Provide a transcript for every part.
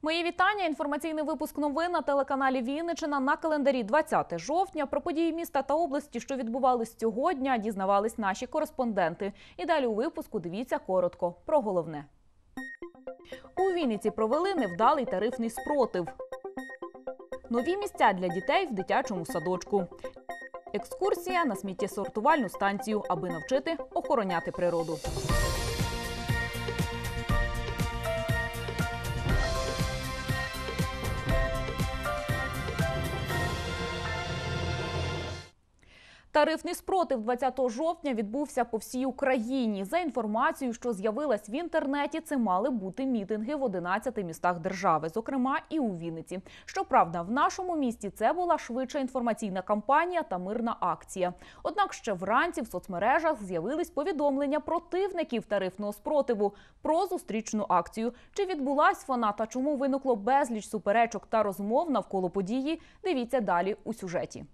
Мої вітання. Інформаційний випуск новин на телеканалі Вінниччина. На календарі 20 жовтня. Про події міста та області, що відбувались цього дня, дізнавались наші кореспонденти. І далі у випуску дивіться коротко про головне. У Вінниці провели невдалий тарифний спротив. Нові місця для дітей в дитячому садочку. Екскурсія на сміттєсортувальну станцію, аби навчити охороняти природу. Тарифний спротив 20 жовтня відбувся по всій Україні. За інформацією, що з'явилась в інтернеті, це мали бути мітинги в 11 містах держави, зокрема і у Вінниці. Щоправда, в нашому місті це була швидше інформаційна кампанія та мирна акція. Однак ще вранці в соцмережах з'явились повідомлення противників тарифного спротиву про зустрічну акцію. Чи відбулась вона та чому виникло безліч суперечок та розмов навколо події, дивіться далі у сюжеті.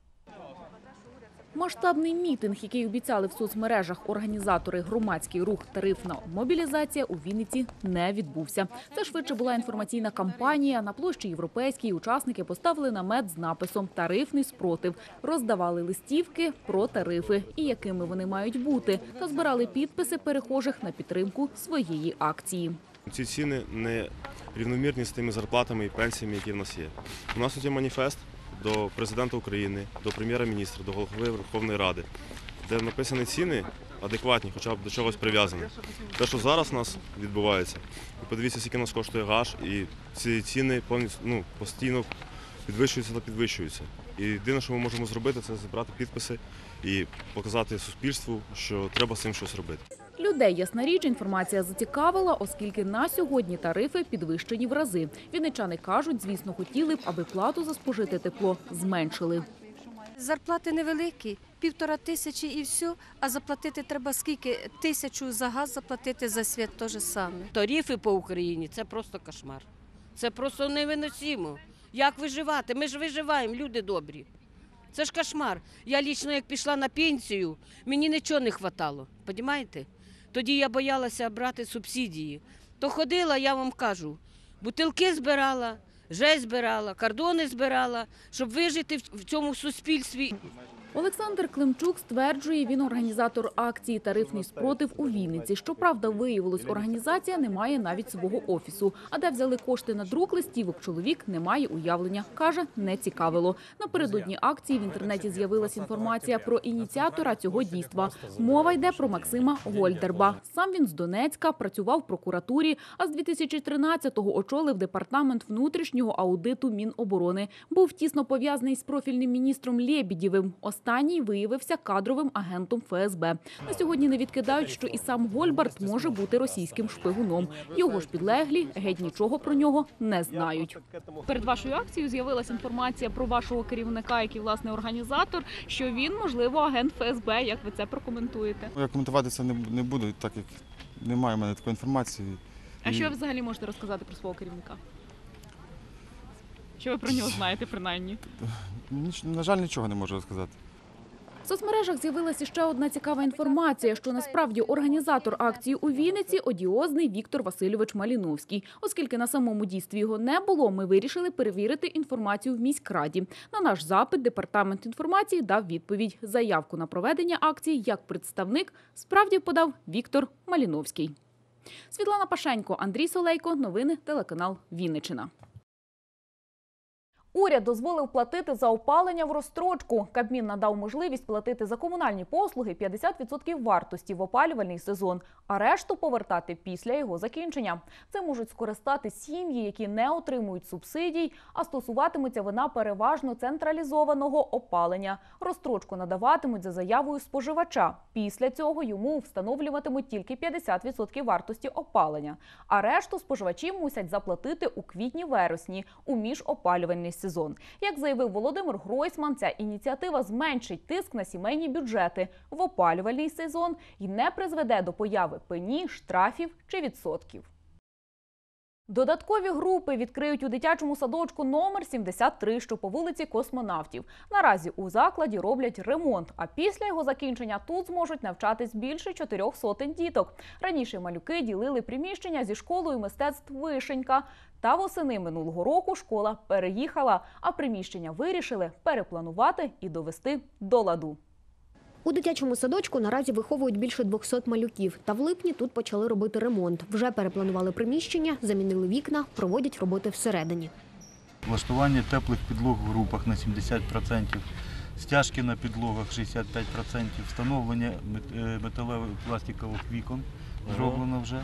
Масштабний мітинг, який обіцяли в соцмережах організатори «Громадський рух тарифна мобілізація», у Вінниці не відбувся. Це швидше була інформаційна кампанія. На площі Європейській учасники поставили намет з написом «Тарифний спротив», роздавали листівки про тарифи і якими вони мають бути, та збирали підписи перехожих на підтримку своєї акції. Ці ціни не рівномірні з тими зарплатами і пенсіями, які в нас є. У нас тут є маніфест до президента України, до прем'єра-міністра, до голови Верховної Ради, де написані ціни адекватні, хоча б до чогось прив'язані. Те, що зараз у нас відбувається, подивіться, скільки нас коштує газ, і ці ціни постійно підвищуються та підвищуються. І єдине, що ми можемо зробити, це зібрати підписи і показати суспільству, що треба з цим щось робити. Людей, ясна річ, інформація зацікавила, оскільки на сьогодні тарифи підвищені в рази. Вінничани кажуть, звісно, хотіли б, аби плату за спожите тепло зменшили. Зарплати невеликі, 1500 і все, а заплатити треба скільки? 1000 за газ заплатити, за світ те ж саме. Тарифи по Україні – це просто кошмар. Це просто невиносимо. Як виживати? Ми ж виживаємо, люди добрі. Це ж кошмар. Я лічно, як пішла на пенсію, мені нічого не вистачало, розумієте? Тоді я боялася брати субсидії. То ходила, я вам кажу, бутилки збирала, жесть збирала, кордони збирала, щоб вижити в цьому суспільстві. Олександр Климчук стверджує, він організатор акції «Тарифний спротив» у Вінниці. Щоправда, виявилось, організація не має навіть свого офісу. А де взяли кошти на друк листівок, чоловік не має уявлення. Каже, не цікавило. Напередодні акції в інтернеті з'явилась інформація про ініціатора цього дійства. Мова йде про Максима Гольдерба. Сам він з Донецька, працював в прокуратурі, а з 2013-го очолив департамент внутрішнього аудиту Міноборони. Був тісно пов'язаний з профільним міністром Лєбєдєвим. Останній виявився кадровим агентом ФСБ. На сьогодні не відкидають, що і сам Гольбард може бути російським шпигуном. Його ж підлеглі геть нічого про нього не знають. Перед вашою акцією з'явилася інформація про вашого керівника, який, власне, організатор, що він, можливо, агент ФСБ. Як ви це прокоментуєте? Я коментувати це не буду, так як немає в мене такої інформації. А що ви взагалі можете розказати про свого керівника? Що ви про нього знаєте, принаймні? На жаль, нічого не можу розказати. В соцмережах з'явилася ще одна цікава інформація, що насправді організатор акції у Вінниці – одіозний Віктор Васильович Маліновський. Оскільки на самому дійстві його не було, ми вирішили перевірити інформацію в міськраді. На наш запит департамент інформації дав відповідь. Заявку на проведення акції як представник справді подав Віктор Маліновський. Світлана Пашенько, Андрій Солейко. Новини телеканал Вінниччина. Уряд дозволив платити за опалення в розстрочку. Кабмін надав можливість платити за комунальні послуги 50% вартості в опалювальний сезон, а решту повертати після його закінчення. Цим можуть скористати сім'ї, які не отримують субсидій, а стосуватиметься вона переважно централізованого опалення. Розстрочку надаватимуть за заявою споживача. Після цього йому встановлюватимуть тільки 50% вартості опалення, а решту споживачі мусять заплатити у квітні-вересні у міжопалювальний сезон. Як заявив Володимир Гройсман, ця ініціатива зменшить тиск на сімейні бюджети в опалювальний сезон і не призведе до появи пені, штрафів чи відсотків. Додаткові групи відкриють у дитячому садочку номер 73, що по вулиці Космонавтів. Наразі у закладі роблять ремонт, а після його закінчення тут зможуть навчатись більше 400 діток. Раніше малюки ділили приміщення зі школою мистецтв «Вишенька». Та восени минулого року школа переїхала, а приміщення вирішили перепланувати і довести до ладу. У дитячому садочку наразі виховують більше 200 малюків. Та в липні тут почали робити ремонт. Вже перепланували приміщення, замінили вікна, проводять роботи всередині. Влаштування теплих підлог в групах на 70%, стяжки на підлогах 65%, встановлення металевих пластикових вікон зроблено вже.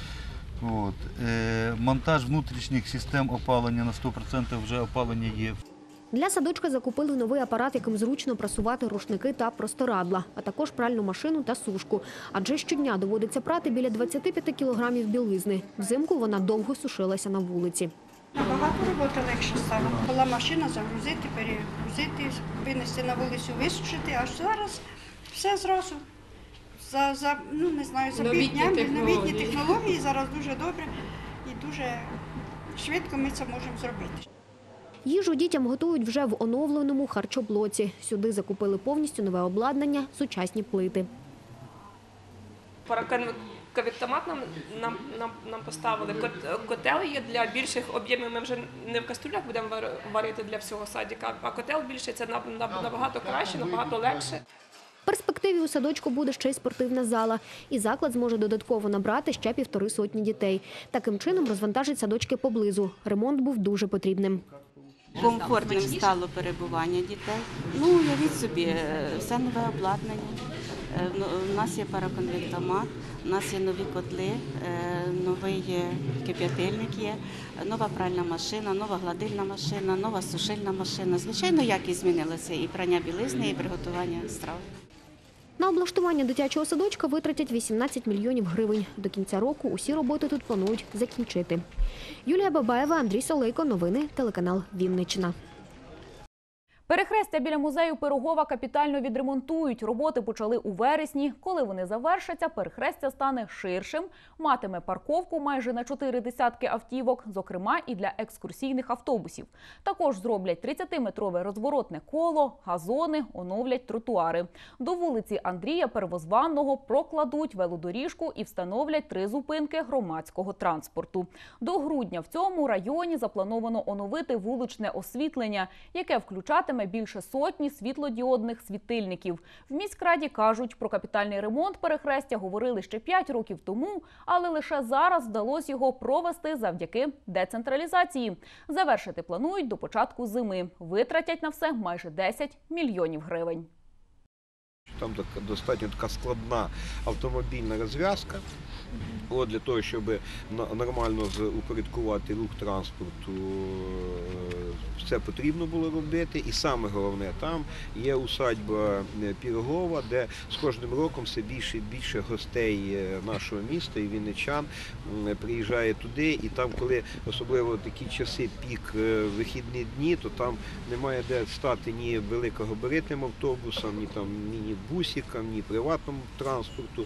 Монтаж внутрішніх систем опалення на 100% вже опалення є. Для садочка закупили новий апарат, яким зручно прасувати рушники та простирадла, а також пральну машину та сушку. Адже щодня доводиться прати біля 25 кілограмів білизни. Взимку вона довго сушилася на вулиці. Набагато роботи легше стало. Була машина загрузити, перегрузити, винести на вулицю, висушити, а зараз все зразу. За новітні технології зараз дуже добре і дуже швидко ми це можемо зробити. Їжу дітям готують вже в оновленому харчоблоці. Сюди закупили повністю нове обладнання, сучасні плити. Параконвектомат нам поставили. Котел є для більших об'ємів. Ми вже не в каструлях будемо варити для всього садика, а котел більший – це набагато краще, набагато легше. В перспективі у садочку буде ще й спортивна зала. І заклад зможе додатково набрати ще 150 дітей. Таким чином розвантажить садочки поблизу. Ремонт був дуже потрібним. Комфортним стало перебування дітей. Уявіть собі, все нове обладнання. У нас є параконвектомат, у нас є нові котли, новий кип'ятильник є, нова пральна машина, нова гладильна машина, нова сушильна машина. Звичайно, якість змінилася і прання білизни, і приготування страв. На облаштування дитячого садочка витратять 18 мільйонів гривень. До кінця року усі роботи тут планують закінчити. Юлія Бабаєва, Андрій Солейко. Новини, телеканал Вінниччина. Перехрестя біля музею Пирогова капітально відремонтують. Роботи почали у вересні. Коли вони завершаться, перехрестя стане ширшим, матиме парковку майже на 4 десятки автівок, зокрема і для екскурсійних автобусів. Також зроблять 30-метрове розворотне коло, газони, оновлять тротуари. До вулиці Андрія Первозванного прокладуть велодоріжку і встановлять 3 зупинки громадського транспорту. До грудня в цьому районі заплановано оновити вуличне освітлення, яке включатиме більше сотні світлодіодних світильників. В міськраді кажуть, про капітальний ремонт перехрестя говорили ще 5 років тому, але лише зараз вдалося його провести завдяки децентралізації. Завершити планують до початку зими. Витратять на все майже 10 мільйонів гривень. Там достатньо така складна автомобільна розв'язка. Для того, щоб нормально упорядкувати рух транспорту, все потрібно було робити. І саме головне, там є усадьба Пірогова, де з кожним роком все більше і більше гостей нашого міста і вінничан приїжджає туди. І там, коли особливо такі часи, пік вихідні дні, то там немає де стати ні великогабаритним автобусам, ні там міні-бусикам, ні приватному транспорту.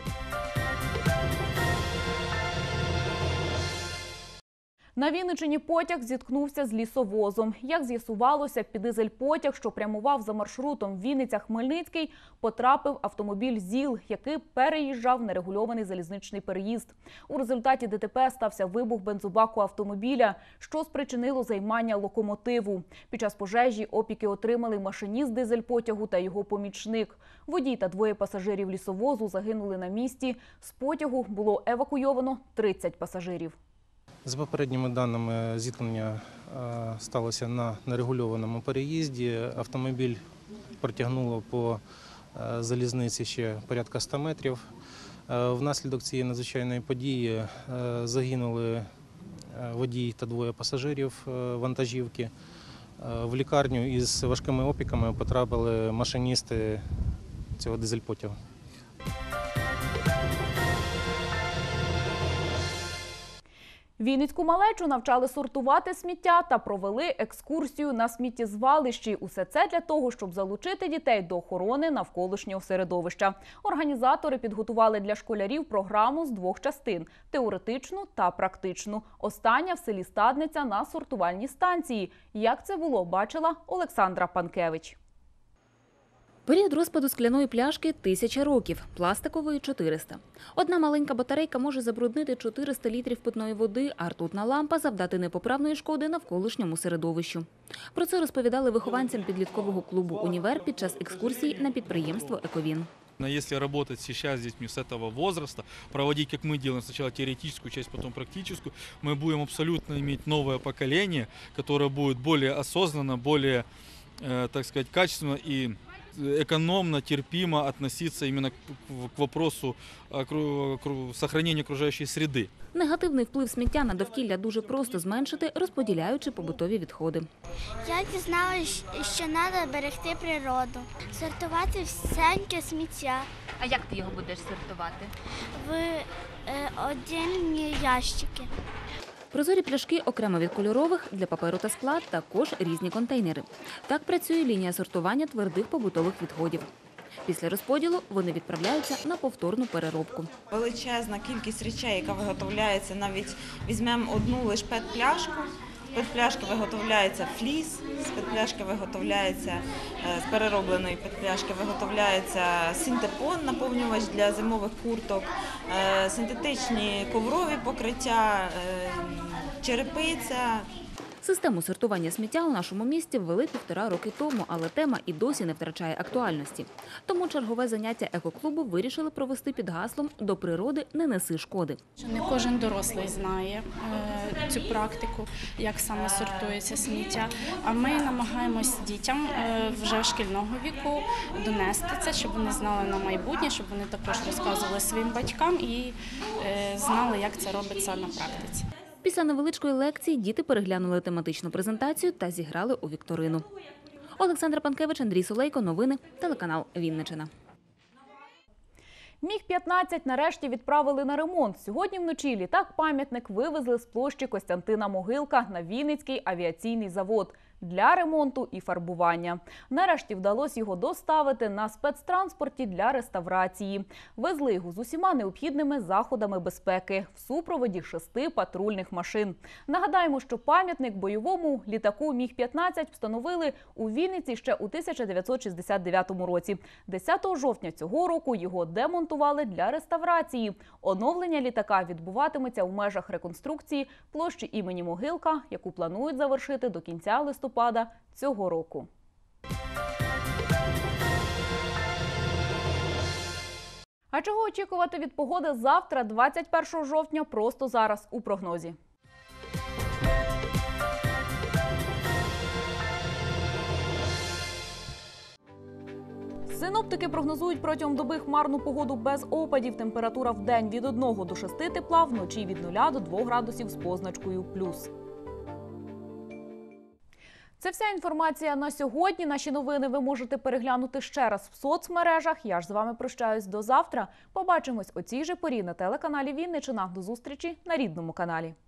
На Вінниччині потяг зіткнувся з лісовозом. Як з'ясувалося, під дизель-потяг, що прямував за маршрутом Вінниця-Хмельницький, потрапив автомобіль ЗІЛ, який переїжджав нерегульований залізничний переїзд. У результаті ДТП стався вибух бензобаку автомобіля, що спричинило займання локомотиву. Під час пожежі опіки отримали машиніст дизель-потягу та його помічник. Водій та 2 пасажирів лісовозу загинули на місці. З потягу було евакуйовано 30 пасажирів. За попередніми даними, зіткнення сталося на нерегульованому переїзді. Автомобіль протягнуло по залізниці ще порядка 100 метрів. Внаслідок цієї надзвичайної події загинули водій та 2 пасажирів вантажівки. В лікарню із важкими опіками потрапили машиністи цього дизель-потягу. Вінницьку малечу навчали сортувати сміття та провели екскурсію на сміттєзвалищі. Усе це для того, щоб залучити дітей до охорони навколишнього середовища. Організатори підготували для школярів програму з 2 частин – теоретичну та практичну. Остання в селі Стадниця на сортувальній станції. Як це було, бачила Олександра Панкевич. Період розпаду скляної пляшки – 1000 років, пластикової – 400. Одна маленька батарейка може забруднити 400 літрів питної води, а ртутна лампа – завдати непоправної шкоди навколишньому середовищу. Про це розповідали вихованцям підліткового клубу «Універ» під час екскурсії на підприємство «Ековін». Если работать сейчас с детьми с этого возраста, проводить, как мы делаем, сначала теоретическую часть, потом практическую, мы будем абсолютно иметь новое поколение, которое будет более осознанно, более, так сказать, качественно и экономно, терпимо относиться именно к вопросу сохранения окружающей среды. Негативний вплив сміття на довкілля дуже просто зменшити, розподіляючи побутові відходи. Я дізналася, що треба берегти природу, сортувати всеньке сміття. А як ти його будеш сортувати? В окремі ящики. Прозорі пляшки окремо від кольорових, для паперу та скла також різні контейнери. Так працює лінія сортування твердих побутових відходів. Після розподілу вони відправляються на повторну переробку. Величезна кількість речей, яка виготовляється, навіть візьмемо одну лише пет-пляшку. З пет-пляшки виготовляється фліс, з пет-пляшки виготовляється, з переробленої пет-пляшки виготовляється синтепон, наповнювач для зимових курток, синтетичні коврові покриття, черепиця. Систему сортування сміття у нашому місті ввели 1,5 роки тому, але тема і досі не втрачає актуальності. Тому чергове заняття екоклубу вирішили провести під гаслом «До природи не неси шкоди». Не кожен дорослий знає цю практику, як саме сортується сміття. А ми намагаємось дітям вже шкільного віку донести це, щоб вони знали на майбутнє, щоб вони також розказували своїм батькам і знали, як це робиться на практиці. Після невеличкої лекції діти переглянули тематичну презентацію та зіграли у вікторину. Олександра Панкевич, Андрій Солейко. Новини. Телеканал «Вінниччина». Міг-15 нарешті відправили на ремонт. Сьогодні вночі літак-пам'ятник вивезли з площі Костянтина Могилка на Вінницький авіаційний завод для ремонту і фарбування. Нарешті вдалося його доставити на спецтранспорті для реставрації. Везли його з усіма необхідними заходами безпеки в супроводі 6 патрульних машин. Нагадаємо, що пам'ятник бойовому літаку Міг-15 встановили у Вінниці ще у 1969 році. 10 жовтня цього року його демонтували для реставрації. Оновлення літака відбуватиметься в межах реконструкції площі імені Могилка, яку планують завершити до кінця листопада цього року. А чого очікувати від погоди завтра, 21 жовтня, просто зараз у прогнозі. Синоптики прогнозують протягом доби хмарну погоду без опадів. Температура в день від 1 до 6 тепла, вночі від 0 до 2 градусів з позначкою плюс. Це вся інформація на сьогодні. Наші новини ви можете переглянути ще раз в соцмережах. Я ж з вами прощаюсь до завтра. Побачимось о цій же порі на телеканалі Вінниччина. До зустрічі на рідному каналі.